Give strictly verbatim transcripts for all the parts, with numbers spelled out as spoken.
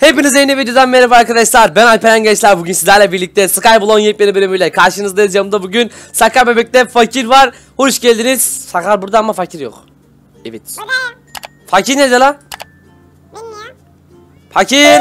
Hepinize yeni videodan merhaba arkadaşlar. Ben Alperen Gençler. Bugün sizlerle birlikte Skyblock'un yepyeni bölümüyle karşınızdayız. Yanımda bugün Sakar Bebek'te Fakir var. Hoş geldiniz. Sakar burada ama Fakir yok. Evet. Fakir nerede lan? Fakir.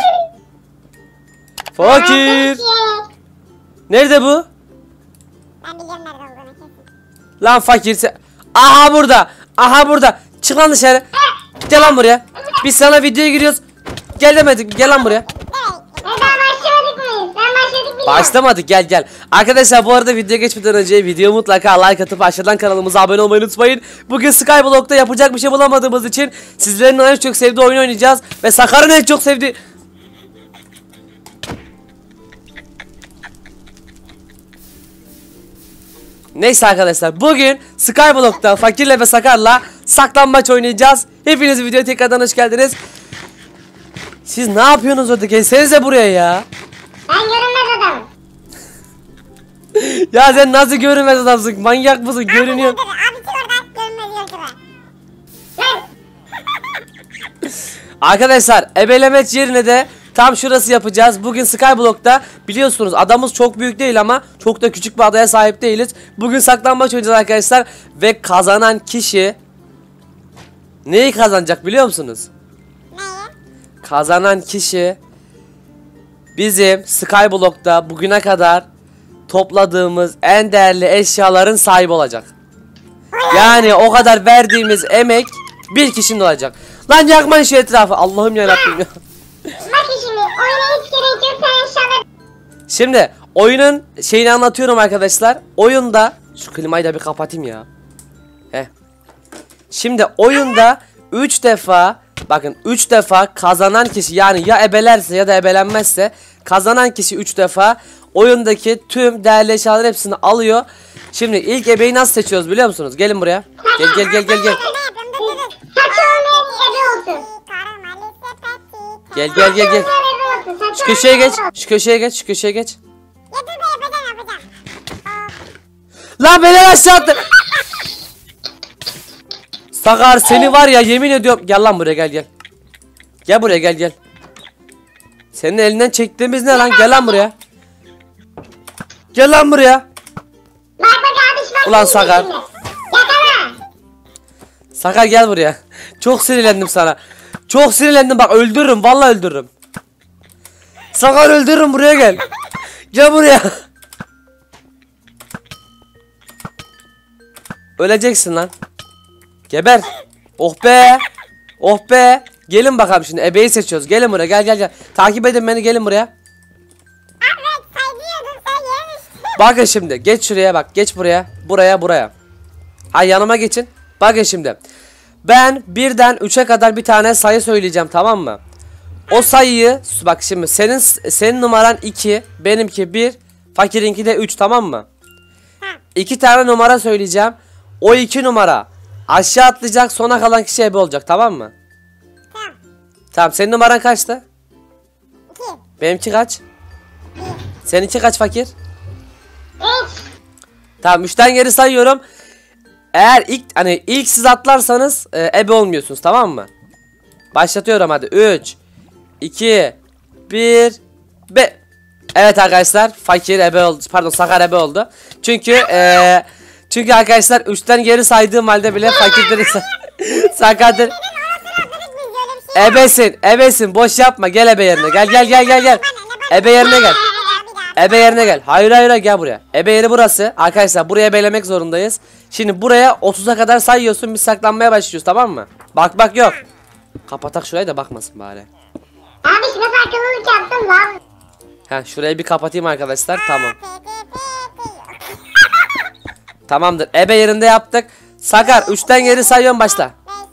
Fakir. Nerede bu? Ben biliyorum nerede olduğunu kesin. Lan Fakir sen... Aha burada. Aha burada. Çık lan dışarı. Gel lan buraya. Biz sana videoya giriyoruz. Gel demedik. Gel lan buraya. Evet. Ben başladık mıyız? Ben başladık mıyız? Başlamadık, gel gel. Arkadaşlar bu arada videoya geçmeden önce video mutlaka like atıp aşağıdan kanalımıza abone olmayı unutmayın. Bugün Skyblock'ta yapacak bir şey bulamadığımız için sizlerin en çok sevdiği oyunu oynayacağız. Ve Sakar'ın en çok sevdiği... Neyse arkadaşlar, bugün Skyblock'ta Fakir'le ve Sakar'la saklambaç oynayacağız. Hepiniz videoya tekrardan hoş geldiniz. Siz ne yapıyorsunuz orada? Gelsenize buraya ya. Ben görünmez adamım. Ya sen nasıl görünmez adamsın? Manyak mısın? Görünüyor. Abi çık oradan görünmez yoksa. Arkadaşlar ebelemeç yerine de tam şurası yapacağız. Bugün Skyblock'ta biliyorsunuz adamız çok büyük değil ama çok da küçük bir adaya sahip değiliz. Bugün saklambaç oynayacağız arkadaşlar. Ve kazanan kişi neyi kazanacak biliyor musunuz? Neyi? Kazanan kişi bizim Skyblock'ta bugüne kadar topladığımız en değerli eşyaların sahibi olacak. Yani o kadar verdiğimiz emek bir kişinin olacak. Lan yakmayın şu etrafı. Allah'ım yarabbim ya. Bak şimdi oyuna hiç gerek yok. Sen eşyaları... Şimdi oyunun şeyini anlatıyorum arkadaşlar. Oyunda şu klimayı da bir kapatayım ya. Heh. Şimdi oyunda üç defa bakın üç defa kazanan kişi, yani ya ebelerse ya da ebelenmezse kazanan kişi üç defa oyundaki tüm değerli eşyaların hepsini alıyor. Şimdi ilk ebeyi nasıl seçiyoruz biliyor musunuz? Gelin buraya. Gel gel gel gel gel. Saç olmayan ebe olsun. Gel gel gel gel. Şu köşeye geç. Şu köşeye geç. Şu köşeye geç. Ya dur be yapacağım yapacağım. Lan beni aşağı attı. Sakar seni var ya, yemin ediyorum. Gel lan buraya, gel gel. Gel buraya, gel gel. Senin elinden çektiğimiz ne lan? Gel lan buraya. Gel lan buraya. Bak bak abi şu Ulan Sakar. Yakala. Sakar gel buraya. Çok sinirlendim sana. Çok sinirlendim, bak öldürürüm, vallahi öldürürüm. Sakar öldürürüm, buraya gel. Gel buraya. Öleceksin lan. Geber. Oh be. Oh be. Gelin bakalım şimdi ebeyi seçiyoruz. Gelin buraya, gel gel gel. Takip edin beni, gelin buraya. Abi saydıyordun sen yerin işte. Bakın şimdi geç şuraya, bak geç buraya. Buraya buraya. Ha yanıma geçin. Bakın şimdi. Ben birden üçe kadar bir tane sayı söyleyeceğim, tamam mı? O sayıyı bak şimdi senin senin numaran iki, benimki bir, Fakirinki de üç, tamam mı? İki tane numara söyleyeceğim. O iki numara aşağı atlayacak, sona kalan kişi ebe olacak, tamam mı? Tamam. Tamam, senin numaran kaçtı? İki. Benimki kaç? Seninki kaç Fakir? Üç. Tamam, üçten geri sayıyorum. Eğer ilk hani ilk siz atlarsanız e, ebe olmuyorsunuz, tamam mı? Başlatıyorum hadi. üç iki bir be. Evet arkadaşlar, Fakir ebe oldu. Pardon, Sakar ebe oldu. Çünkü e, çünkü arkadaşlar üçten geri saydığım halde bile Fakir dedi. Sakar dedi. Ebesin, ebesin, boş yapma, gel ebe yerine. Gel gel gel gel gel. Ebe yerine gel. Ebe yerine gel. Hayır hayır hayır, gel buraya. Ebe yeri burası. Arkadaşlar buraya ebelemek zorundayız. Şimdi buraya otuza kadar sayıyorsun, biz saklanmaya başlıyoruz, tamam mı? Bak bak yok. Kapatak şurayı da bakmasın bari. Abi şu nasıl akıllılık yaptın lan? Ha şurayı bir kapatayım arkadaşlar, tamam. Tamamdır. Ebe yerinde yaptık. Sakar üçten geri sayıyorum, başla.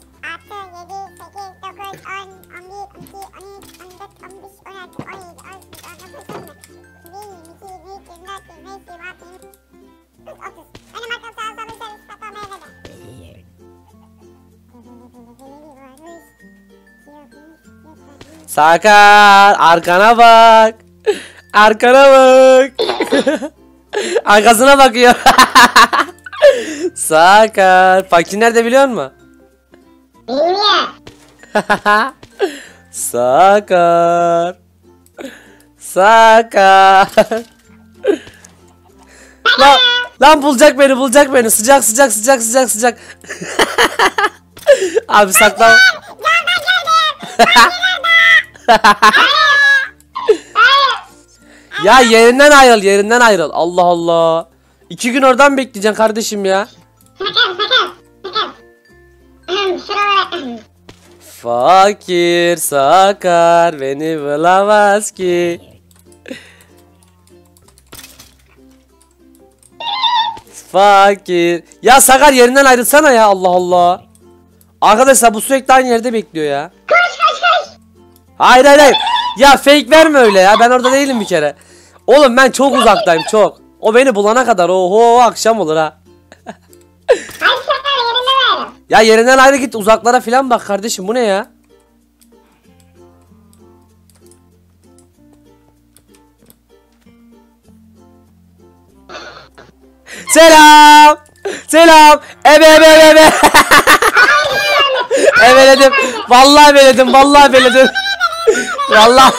Sakar arkana bak. Arkana bak. Arkasına bakıyor. Sakar. Fakir nerede biliyor musun? Bilmiyorum. Sakar. Sakar. Lan, lan bulacak beni, bulacak beni. Sıcak sıcak sıcak sıcak sıcak. Abi saklan. Ya yerinden ayrıl, yerinden ayrıl. Allah Allah. İki gün oradan bekleyeceksin kardeşim ya. Sakar sakar sakar. Şuralara. Fakir sakar beni bulamaz ki. Fakir. Ya Sakar yerinden ayrılsana ya, Allah Allah. Arkadaşlar bu sürekli aynı yerde bekliyor ya. Koş koş koş. Hayır hayır hayır. Ya fake verme öyle ya, ben orada değilim bir kere. Oğlum ben çok uzaktayım çok. O beni bulana kadar oho akşam olur ha. Hadi sakar yerine ver. Ya yerinden ayrı git, uzaklara filan bak kardeşim, bu ne ya? Selam. Selam. Ebe ebe ebe ebe. Ebeledim. Vallahi ebeledim. Vallahi ebeledim. Vallahi.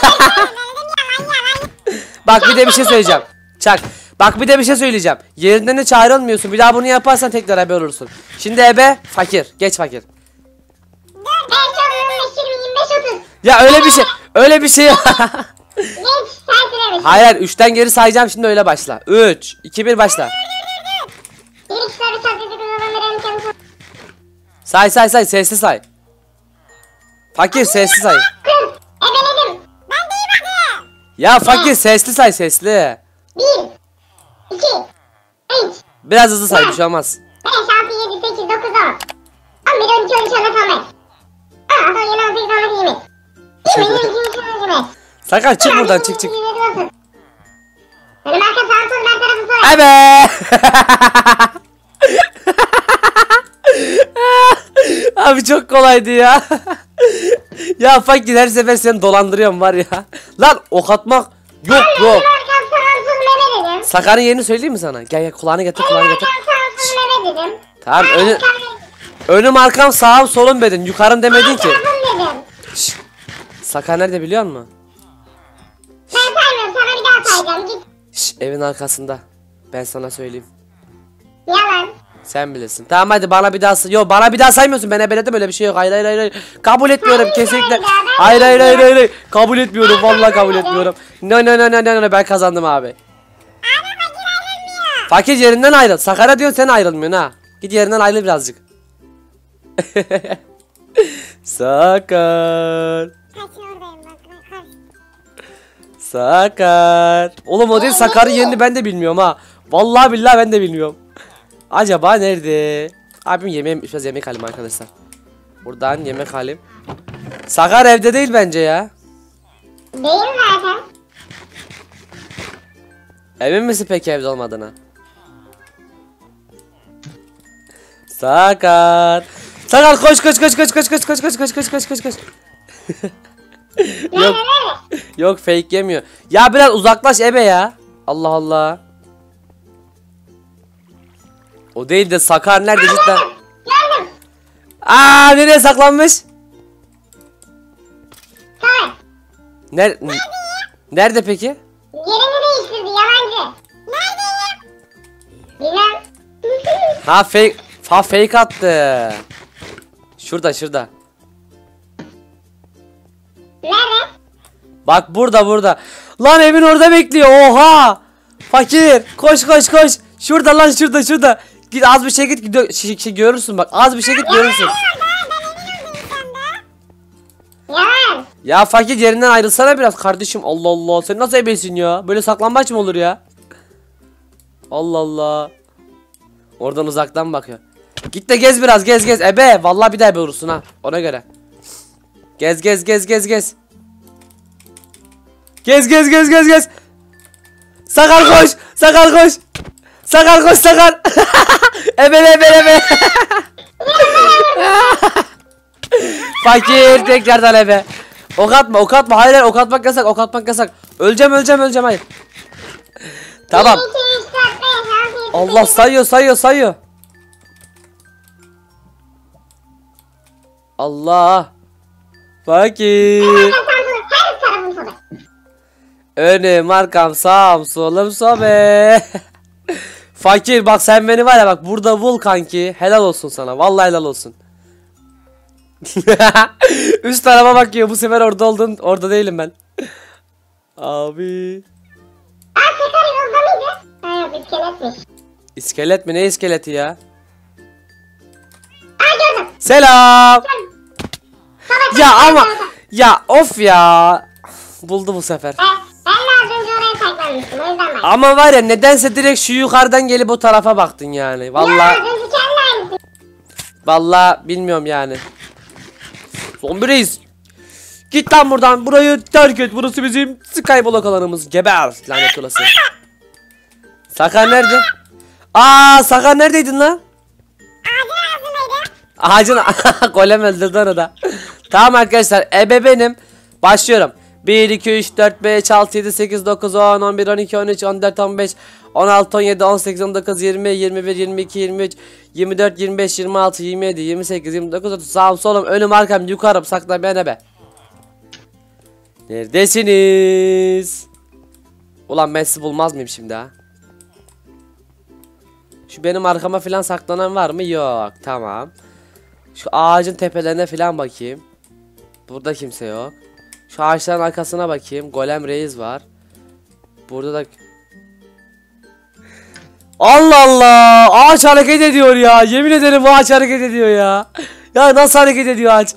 Bak bir de bir şey söyleyeceğim. Çak. Bak bir de bir şey söyleyeceğim. Yerinden hiç ayrılmıyorsun. Bir daha bunu yaparsan tekrar ebe olursun. Şimdi ebe fakir. Geç fakir. Ben çok yirmi yirmi beş otuz. Ya öyle bir şey. Öyle bir şey. Geç sen süre ver. Hayır hayır. Üçten geri sayacağım, şimdi öyle başla. Üç. iki bir başla. Bir iki soru çok hızlı kullanırım kendisi. Say say say. Sesli say. Fakir sesli say. Kız. Ebeledim. Ben duymadım. Ya fakir sesli say, sesli. Bir. İki. Üç. Biraz hızlı say, bir şey olmaz. beş, altı, yedi, sekiz, dokuz, on. on bir, on iki, on üç, on dört, on beş. on altı, on yedi, on sekiz, on dokuz, yirmi. yirmi, yirmi iki, yirmi üç, yirmi dört. Sakar çık buradan, çık çık. Benim arka sağım sol, ben tarafı sol. Ebe. Abi çok kolaydı ya. Ya fakir her sefer seni dolandırıyorum var ya. Lan ok atmak yok yok. Benim arkam sağım sol, meme dedim. Sakar'ın yerini söyleyeyim mi sana? Gel gel, kulağını getir, Benim kulağını arkam getir. sağım sol, meme dedim. Tamam, Ben önü, arkam- önüm arkam sağım solum dedin. Yukarım demedin ki. Tarafım dedim. Şşş. Sakar nerede biliyor musun? Ben saymıyorum, sana bir daha sayacağım. Git. Şşş, evin arkasında. Ben sana söyleyeyim. Yalan. Sen bilirsin. Tamam hadi bana bir daha say. Yok bana bir daha saymıyorsun. Ben ebeledim, öyle bir şey yok. Hayır hayır hayır. hayır. Kabul etmiyorum Hayır, kesinlikle. hayır ya, ben Hayır hayır hayır bilmiyorum. hayır. hayır. Kabul etmiyorum. Ben Vallahi kabul bilmiyorum. etmiyorum. No no no no no no, ben kazandım abi. Abi fakir ayrılmıyor. Fakir yerinden ayrıl. Sakar'a diyorsun, sen ayrılmıyorsun ha. Git yerinden ayrıl birazcık. Sakar. Kaçın oradayım bak. Kaç. Sakar. Oğlum o değil, Sakar'ın yerini ben de bilmiyorum ha. Vallahi billahi ben de bilmiyorum. Acaba nerede? Abim yemeğim, biraz yemek alayım arkadaşlar. Buradan yemek alayım. Sakar evde değil bence ya. Değil zaten. Emin misin peki evde olmadığına? Sakar. Sakar koş koş koş koş koş koş koş koş koş koş koş koş koş. Yok. Yok fake yemiyor. Ya biraz uzaklaş ebe ya. Allah Allah. O değil de Sakar nerede cidden? Gördüm. Aa nereye saklanmış? Tamam. Ner Nerede peki? Yerini değiştirdi yalancı. Neredeyim? Bilmem. Ha fake, ha fake attı. Şurada şurada. Nerede? Bak burada burada. Lan evin orada bekliyor. Oha! Fakir koş koş koş. Şurada lan, şurada şurada. Git az bir şey git, gid şey, şey görürsün bak. Az bir şey git görürsün. Yalan. Ya fakir yerinden ayrılsana biraz kardeşim. Allah Allah. Sen nasıl ebesin ya? Böyle saklambaç mı olur ya? Allah Allah. Oradan uzaktan bakıyor. Git de gez biraz, gez gez. Ebe vallahi bir daha ebe olursun ha. Ona göre. Gez gez gez gez gez. Gez gez gez gez gez. Sakar koş. Sakar koş. Sakar koş Sakar. Ebele ebele ebele. Fakir tekrardan ebe. Ok atma, ok atma. Hayır hayır, ok atmak yasak, ok atmak yasak. Öleceğim öleceğim öleceğim, hayır. Tamam. bir, iki, üç, dört, beş, altı, yedi, Allah sayıyor sayıyor sayıyor. Allah. Fakir. Arkam sağım solum. Her tarafım sobe. Önüm arkam sağım solum sobe. Fakir bak sen beni var ya bak burada bul kanki. Helal olsun sana. Vallahi helal olsun. Üst tarafa bakıyor. Bu sefer orada oldun. Orada değilim ben. Abi. Aa Sakar yolda mıydı? Ha yok iskeletmiş. İskelet mi? Ne iskeleti ya? Aa gördüm. Selam. Savaş. Ya ama ya of ya. Buldu bu sefer. Ben, ben de az önce oraya saklanmıştım. O yüzden bak. Ama var ya nedense direkt şu yukarıdan gelip o tarafa baktın yani. Ya Vallahi az önce kendi aynısı. vallahi bilmiyorum yani. Zombi reis. Git lan buradan. Burayı terk et. Burası bizim Skyblock alanımız. Geber lanet olası. Sakar nerede? Aa Sakar neredeydin lan? Ağacın arasındaydı. Ağacın golem öldürdü onu da. Tamam arkadaşlar ebe benim. Başlıyorum. bir iki üç dört beş altı yedi sekiz dokuz on on bir on iki on üç on dört on beş on altı on yedi on sekiz on dokuz yirmi yirmi bir yirmi iki yirmi üç yirmi dört yirmi beş yirmi altı yirmi yedi yirmi sekiz yirmi dokuz otuz sağım solum önüm arkam yukarım saklanmayan ebe. Neredesiniz? Ulan ben sizi bulmaz mıyım şimdi ha? Şu benim arkama filan saklanan var mı? Yok. Tamam. Şu ağacın tepelerine filan bakayım. Burada kimse yok. Şu ağaçların arkasına bakayım. Golem reis var. Burada da... Allah Allah! Ağaç hareket ediyor ya. Yemin ederim bu ağaç hareket ediyor ya. Ya nasıl hareket ediyor ağaç?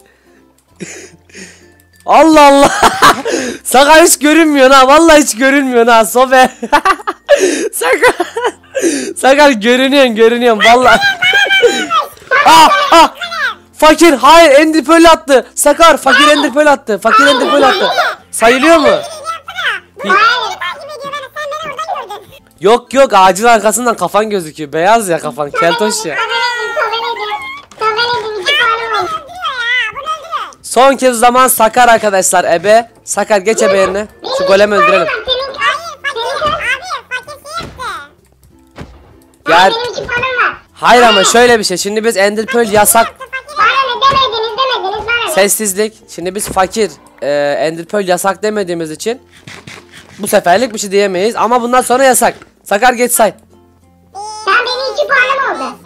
Allah Allah! Sakar hiç görünmüyor ha. Vallahi hiç görünmüyor ha. Sobe. Sakar. Sakar görünüyorsun görünüyorsun vallahi. ah ah. Fakir hayır ender pearl attı. Sakar fakir ender pearl attı. Fakir ender pearl attı. Sayılıyor mu? Hayır takip ediyor beni. Sen beni oradan gördün. Yok yok ağacın arkasından kafan gözüküyor. Beyaz ya kafan keltoş ya. Sobeledim sobeledim. Sobeledim iki puanım oldu. Son kez o zaman Sakar arkadaşlar ebe. Sakar geç ebe yerine. Şu golemi öldürelim. Senin hayır fakir abi fakir şey yaptı. Gel. Benim iki puanım var. Hayır ama şöyle bir şey. Şimdi biz ender pearl yasak. Bana ne demediniz demediniz bana ne? Sessizlik. Şimdi biz fakir e, ender pearl yasak demediğimiz için bu seferlik bir şey diyemeyiz ama bundan sonra yasak. Sakar geç say. Sen benim iki puanım oldu.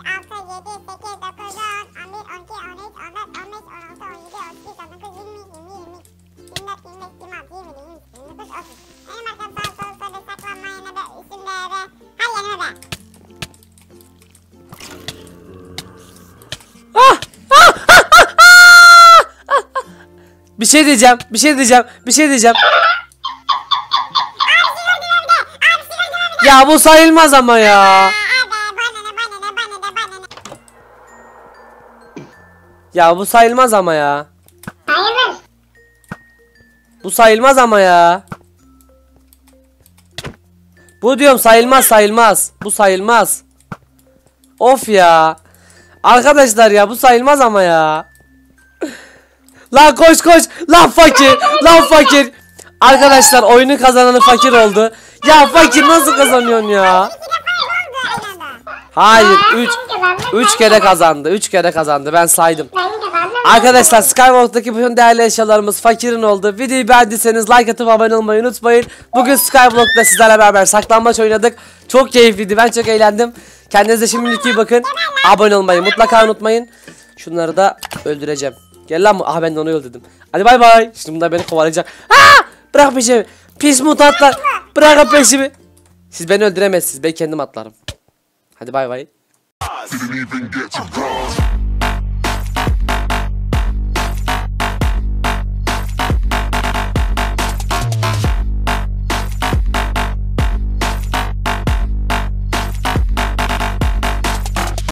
Bir şey diyeceğim. Bir şey diyeceğim. Bir şey diyeceğim. Ya bu sayılmaz ama ya. Ya bu sayılmaz ama ya. Hayırdır? Bu sayılmaz ama ya. Bu diyorum sayılmaz sayılmaz. Bu sayılmaz. Of ya. Arkadaşlar ya bu sayılmaz ama ya. Lan koş koş. Lan fakir. Lan fakir. Arkadaşlar oyunu kazananı fakir oldu. Ya fakir nasıl kazanıyorsun ya? Hayır üç üç kere kazandı. üç kere kazandı. Ben saydım. Ben kazandım. Arkadaşlar Skyblock'taki bütün değerli eşyalarımız fakirin oldu. Videoyu beğendiyseniz like atıp abone olmayı unutmayın. Bugün Skyblock'ta sizlerle beraber saklambaç oynadık. Çok keyifliydi. Ben çok eğlendim. Kendinize şimdilik iyi bakın. Abone olmayı mutlaka unutmayın. Şunları da öldüreceğim. Gel lan. Ah ben de onu öldürdüm. Hadi bay bay. Şimdi bunlar beni kovalayacak. Aa! Bırak peşimi. Pis mutantlar. Bırakın peşimi. Siz beni öldüremezsiniz. Ben kendim atlarım. Hadi bay bay. Didn't even get to bronze.